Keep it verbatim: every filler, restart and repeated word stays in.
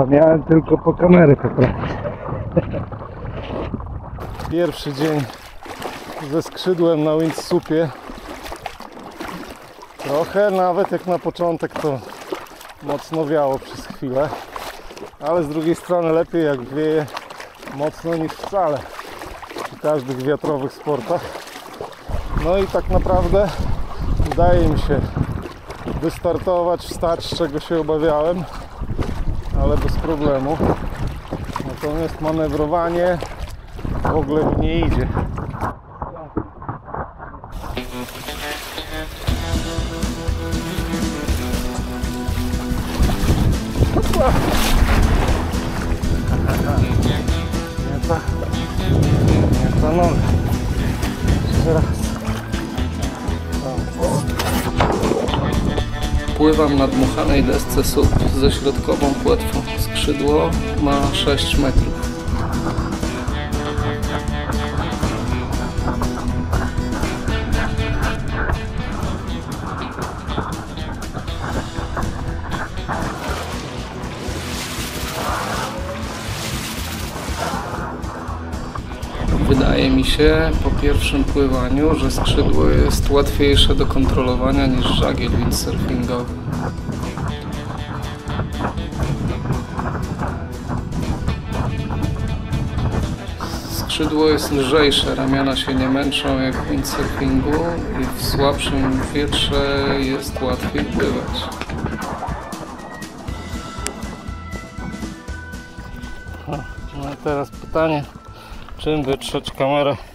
A miałem tylko po kamerę poprawić. Pierwszy dzień ze skrzydłem na windsurfie. Trochę nawet jak na początek to mocno wiało przez chwilę, ale z drugiej strony lepiej jak wieje mocno niż wcale przy każdych wiatrowych sportach. No i tak naprawdę udaje mi się wystartować, wstać, z czego się obawiałem, ale bez problemu. Natomiast manewrowanie w ogóle mi nie idzie. Nie ta, nie ta noga. Jeszcze raz. Pływam na dmuchanej desce S U P ze środkową płetwą. Skrzydło ma sześć metrów. Wydaje mi się po pierwszym pływaniu, że skrzydło jest łatwiejsze do kontrolowania niż żagiel windsurfingowy. Skrzydło jest lżejsze, ramiona się nie męczą jak w windsurfingu i w słabszym wietrze jest łatwiej pływać. No teraz pytanie, czym wytrzeć kamerę